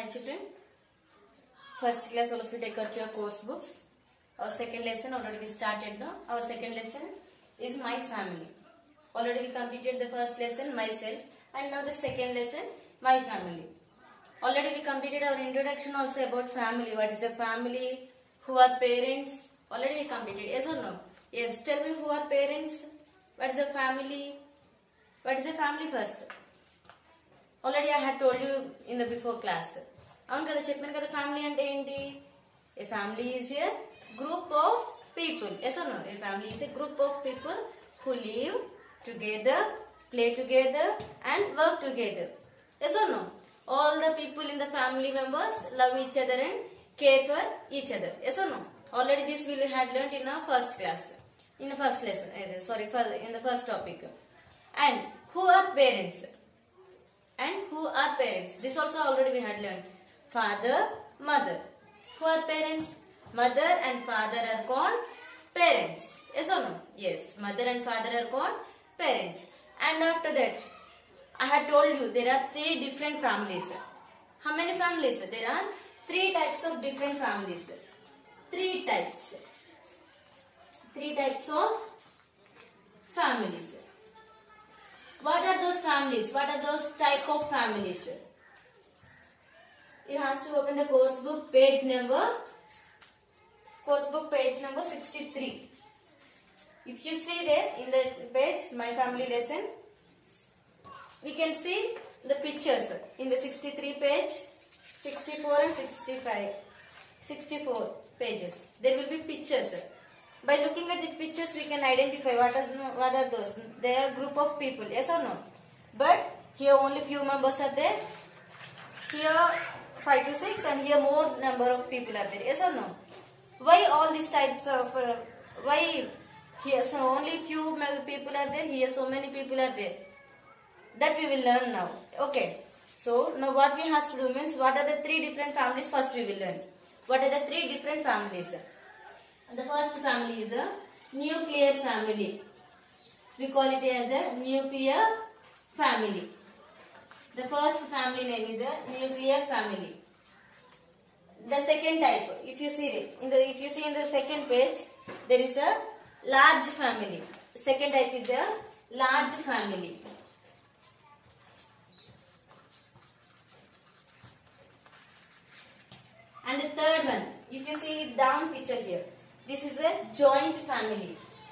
Hi children, first class all of you take out your course books. Our second lesson already we started now. Our second lesson is my family. Already we completed the first lesson myself and now the second lesson my family. Already we completed our introduction also about family. What is a family? Who are parents? Already we completed. Yes or no? Yes. Tell me who are parents? What is a family? What is a family first? Already I had told you in the before class. అవును కదా చెప్పాను కదా family అంటే ఏంటి? A family is a group of people. Yes or no? A family is a group of people who live together, play together and work together. Yes or no? All the people in the family members love each other and care for each other. Yes or no? Already this we had learnt in our first class. In the first lesson. In the first topic. And who are parents? And who are parents? This also already we had learned. Father, mother. Who are parents? Mother and father are called parents. Yes or no? Yes. Mother and father are called parents. And after that, I had told you there are three different families. How many families? There are three types of different families. Three types. Three types of families. What are those families? What are those type of families? You have to open the course book page number 63. If you see there in the page, my family lesson, we can see the pictures in the 63 page, 64 and 65, 64 pages. There will be pictures. By looking at the pictures, we can identify what are those. They are group of people, yes or no? But here only few members are there. Here 5 to 6 and here more number of people are there, yes or no? Why all these types of, why here so only few people are there, here so many people are there? That we will learn now. Okay. So now what we have to do means, what are the three different families? First we will learn. What are the three different families? The first family is a nuclear family. We call it as a nuclear family. The first family name is a nuclear family. The second type, if you see in the second page, there is a large family. The second type is a large family. And the third one, if you see down picture here, this is a joint family.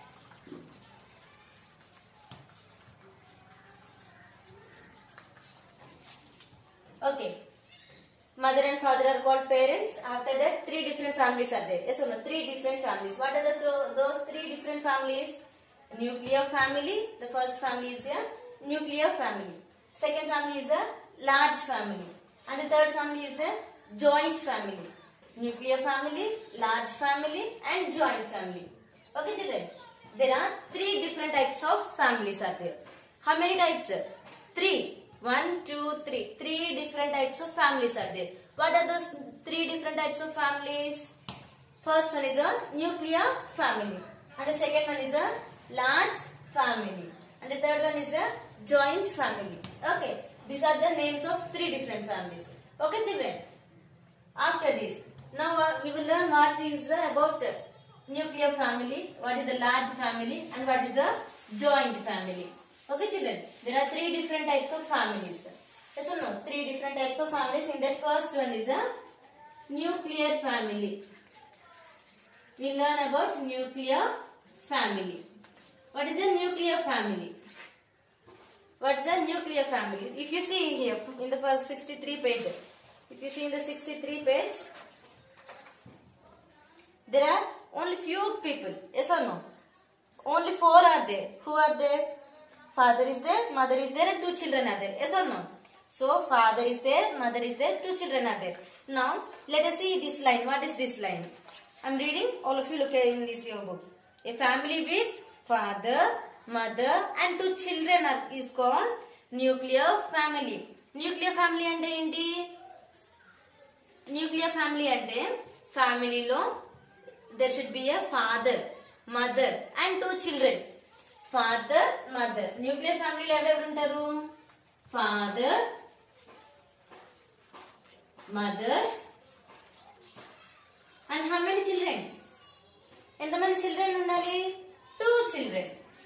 Okay. Mother and father are called parents. After that, three different families are there. Yes or no? Three different families. What are those three different families? Nuclear family. The first family is a nuclear family. Second family is a large family. And the third family is a joint family. Nuclear family, large family and joint family. Okay children? There are three different types of families are there. How many types? Three. 1, 2, 3. Three different types of families are there. What are those three different types of families? First one is a nuclear family. And the second one is a large family. And the third one is a joint family. Okay. These are the names of three different families. Okay children? After this, now we will learn what is about nuclear family, what is a large family and what is a joint family. Okay children, there are three different types of families. Yes or no? Three different types of families. In that first one is a nuclear family. We learn about nuclear family. What is a nuclear family? What is a nuclear family? If you see here in the first 63 page, if you see in the 63 page, there are only few people. Yes or no? Only 4 are there. Who are there? Father is there, mother is there and 2 children are there. Yes or no? So, father is there, mother is there, 2 children are there. Now, let us see this line. What is this line? I am reading. All of you look in this your book. A family with father, mother and 2 children is called nuclear family. Nuclear family ante enti? Nuclear family ante family lo there should be a father, mother and 2 children. Father, mother. Nuclear family lo evaru untaru? Father, mother, and how many children? ఎంతమంది children ఉండాలి? 2 children.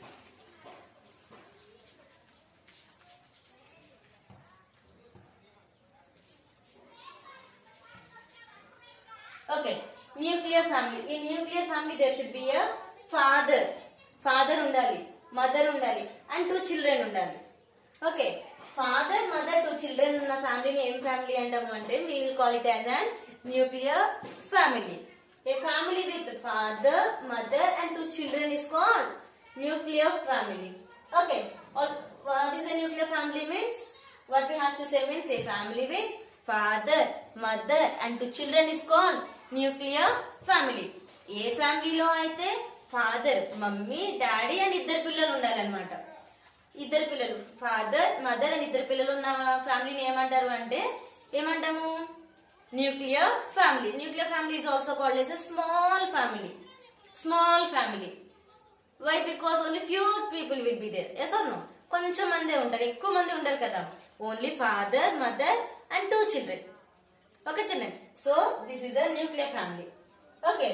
Okay, nuclear family. In nuclear family there should be a father. Father ఉండాలి, mother ఉండాలి, and 2 children ఉండాలి. Okay, father, mother, 2 children ఉన్న ఫ్యామిలీని ఏం family అంటాము అంటే we will call it as an nuclear family. A family with father, mother and 2 children is called nuclear family. Okay, what is a nuclear family means? What we have to say means a family with father, mother and 2 children is called nuclear family. ఏ ఫ్యామిలీలో అయితే father, mummy, daddy and 2 పిల్లలు ఉండాలన్నమాట. 2 పిల్లలు, father, mother and 2 పిల్లలు ఉన్న ఫ్యామిలీని ఏమంటారు అంటే ఏమంటాము? Nuclear family. Nuclear family is also called as a small family. Small family. Why? Because only few people will be there. Yes or no? కొంచెం మందే ఉంటారు, ఎక్కువ మంది ఉంటారు కదా. Only father, mother and 2 children. Okay children. So this is a nuclear family. Okay.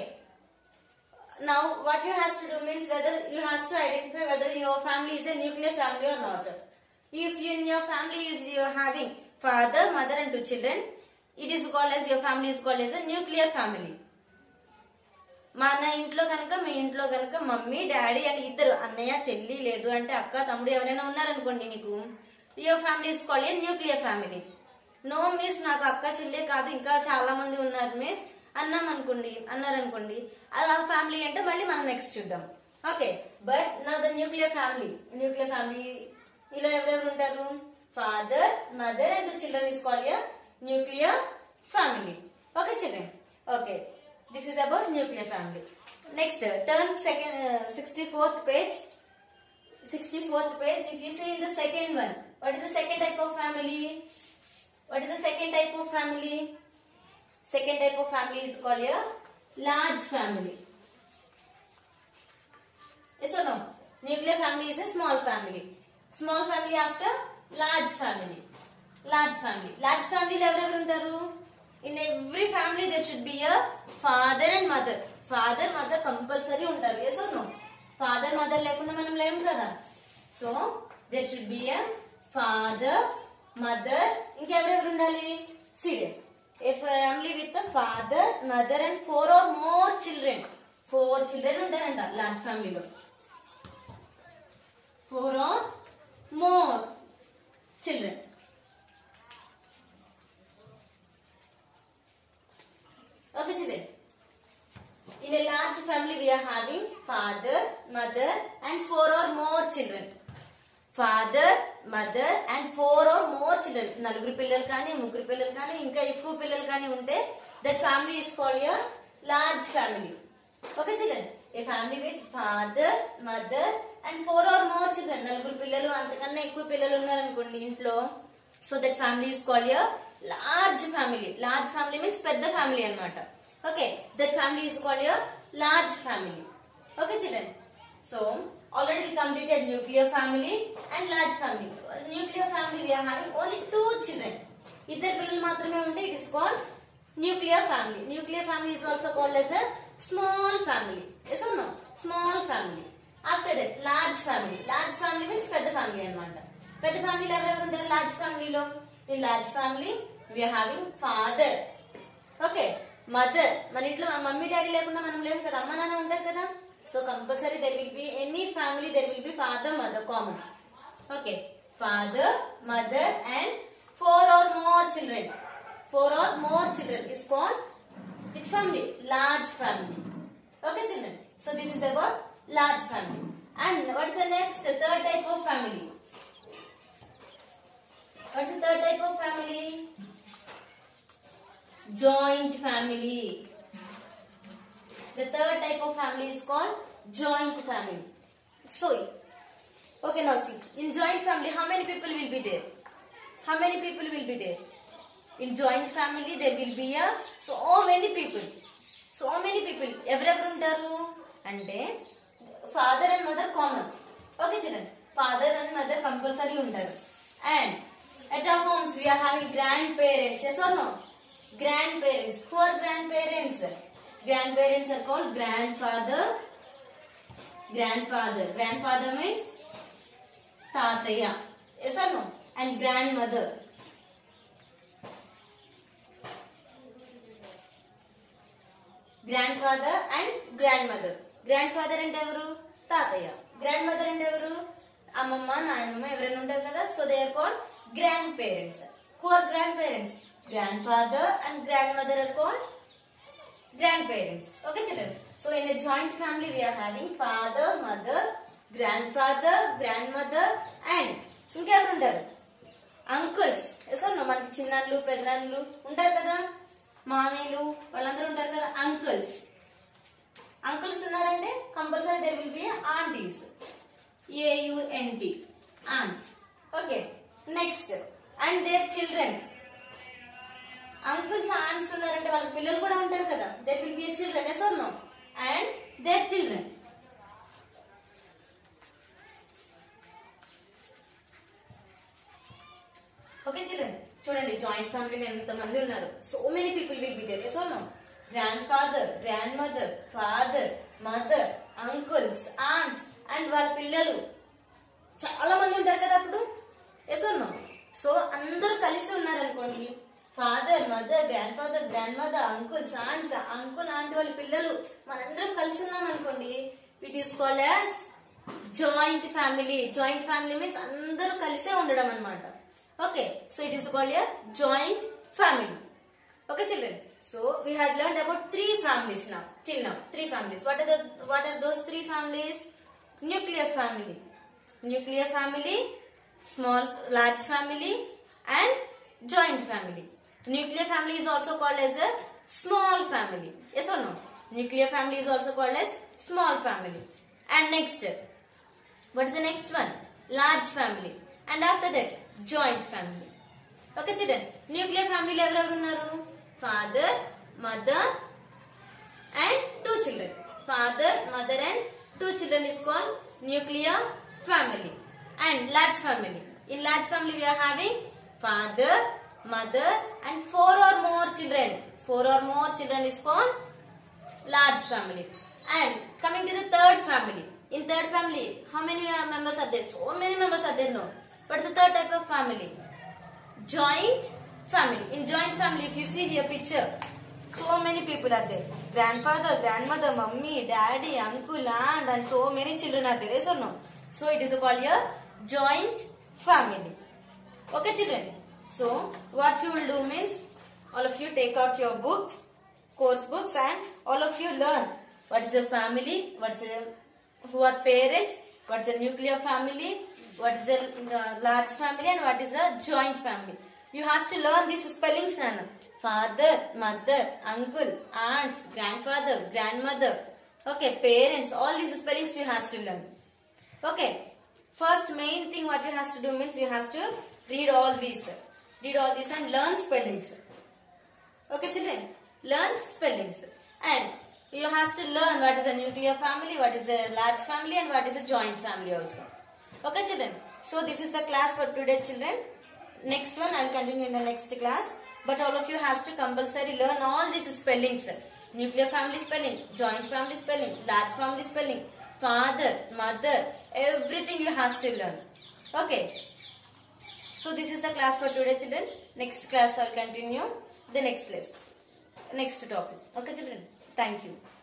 Now what you have to do means whether you have to identify whether your family is a nuclear family or not. If in your family is you are having father, mother and 2 children, it is called as your family is called as a nuclear family. మన ఇంట్లో కనుక, మీ ఇంట్లో కనుక mummy, daddy and 2 అన్నయ్య, చెల్లి, లేదు అంటే అక్క, తమ్ముడు ఎవరైనా ఉన్నారనుకోండి మీకు, your family is called a nuclear family. No miss నాకు అక్క, చెల్లె కాదు ఇంకా చాలా మంది ఉన్నారు మిస్ అన్నారనుకోండి, అది ఆ ఫ్యామిలీ అంటే మళ్ళీ మనం నెక్స్ట్ చూద్దాం. ఓకే, బట్ నా ద న్యూక్లియర్ ఫ్యామిలీ ఇలా ఎవరెవరు ఉంటారు? Father, mother and 2 children is called a nuclear family. Okay children. Okay, this is about nuclear family. Next, turn 64th page. 64th page. If you see in the second one, what is the second type of family? What is the second type of family? Second type of family is called a large family. Yes or no? Nuclear family is a small family. Small family after large family. Large family. Large family lo evrevaru untaru? In every family there should be a father and mother. Father, mother compulsory untaru. Yes or no? Father, mother lekunda manam lem kada. So there should be a father, mother, inka evrevaru undali? See there. A family with a father, mother and 4 or more children. 4 children untaranta large family lo. 4 or more children. Okay children. In a large family we are having father, mother and 4 or more children. Father, mother and 4 or more children. 4 పిల్లలు కానీ 3 పిల్లలు కానీ ఇంకా ఎక్కువ పిల్లలు కానీ ఉంటే that family is called a large family. Okay children. A family with father, mother and 4 or more children. 4 పిల్లలు అంతకన్నా ఎక్కువ పిల్లలు ఉన్నారనుకోండి ఇంట్లో, so that family is called a large family. Large family means పెద్ద family అన్నమాట. Okay, that family is called a large family. Okay children. So already we completed nuclear family and large family. Nuclear family we are having only 2 children. 2 పిల్లలు మాత్రమే ఉంటే it is called nuclear family. Nuclear family is also called as a small family. Yes or no? Small family. After that large family. Large family means పెద్ద family అన్నమాట. పెద్ద family లో ఎవరెవరు ఉంటారు large family లో? In large family we are having father. Okay, mother. మన ఇంట్లో mummy daddy లేకుండా మనం లేము కదా, అమ్మ నాన్న ఉంటారు కదా. So compulsory there will be any family there will be father, mother common. Okay, father, mother and 4 or more children. 4 or more children is called which family? Large family. Okay children. So this is about large family. And what is the next third type of family? What is the third type of family? Joint family. The third type of family is called joint family. So, okay now see, in joint family how many people will be there? How many people will be there? In joint family there will be a so many people. So many people. Evrevaru untaru ante father and mother common. Okay children. Father and mother compulsory untaru. And at our homes we are having grandparents. Yes or no? Grandparents. Who are grandparents? Grandparents are called grandfather. Grandfather. Grandfather means tataya. Yes or no? And grandmother. Grandfather and grandmother. Grandfather and evaru? Tataya. Grandmother and evaru? Amamma, Nainamma, everyone untaru kada. So they are called grandparents. Who are grandparents? Grandfather and grandmother are called grandparents. Okay, children. So in a joint family we are having father, mother, grandfather, grandmother and ఇంకెవరు ఉంటారు? Uncles. Yes no, మనకి చిన్నళ్ళు పెద్దళ్ళు ఉంటారు కదా, మామీలు వాళ్ళందరూ ఉంటారు కదా, uncles. Uncles ఉన్నారంటే compulsory there will be aunties. AUNT, aunts. Okay, next and their children. Uncles aunts ఉన్నారంటే వాళ్ళకి పిల్లలు కూడా ఉంటారు కదా, there will be a children. Yes no, and their children. Okay children, చూడండి జాయింట్ ఫ్యామిలీలో ఎంత మంది ఉన్నారు. So many people will be there. So no, grand father, grand mother, father, mother, uncles, aunts and వాళ్ళ పిల్లలు చాలా మంది ఉంటారు కదా అప్పుడు. ఎస్ నో, సో అందరూ కలిసి ఉన్నారనుకోండి, father, mother, grand father, grand mother, uncles, aunts, uncle, aunty వాళ్ళ పిల్లలు మనందరం కలిసి ఉన్నాం అనుకోండి, it is called as joint family. Joint family means అందరూ కలిసే ఉండడం అనమాట. Okay, so it is called a joint family. Okay, children. So we had learned about 3 families now. Till now, 3 families. What are those 3 families? Nuclear family, nuclear family, large family, and joint family. Nuclear family is also called as a small family. Yes or no? Nuclear family is also called as small family. And next, what is the next one? Large family. And after that, joint family. Okay children, nuclear family lo evavaru unnaru? Father, mother and 2 children. Father, mother and 2 children is called nuclear family. And large family, in large family we are having father, mother and 4 or more children. 4 or more children is called large family. And coming to the third family, in third family how many members are there? So many members are there. No, what is the third type of family? Joint family. In joint family, if you see here picture, so many people are there. Grandfather, grandmother, mummy, daddy, uncle, aunt and so many children are there. Yes or no? So it is called a joint family. Okay children. So what you will do means, all of you take out your books, course books, and all of you learn what is a family, who are parents, what is a nuclear family, what is a large family and what is a joint family. You have to learn these spellings, Nana. Father, mother, uncle, aunts, grandfather, grandmother. Okay, parents, all these spellings you have to learn. Okay, first main thing what you have to do means you have to read all these and learn spellings. Okay children, learn spellings. And you have to learn what is a nuclear family, what is a large family and what is a joint family also. Okay children, so this is the class for today children. Next one I will continue in the next class, but all of you has to compulsory learn all these spellings. Nuclear family spelling, joint family spelling, large family spelling, father, mother, everything you have to learn. Okay, so this is the class for today children. Next class I will continue the next lesson, next topic. Okay children, thank you.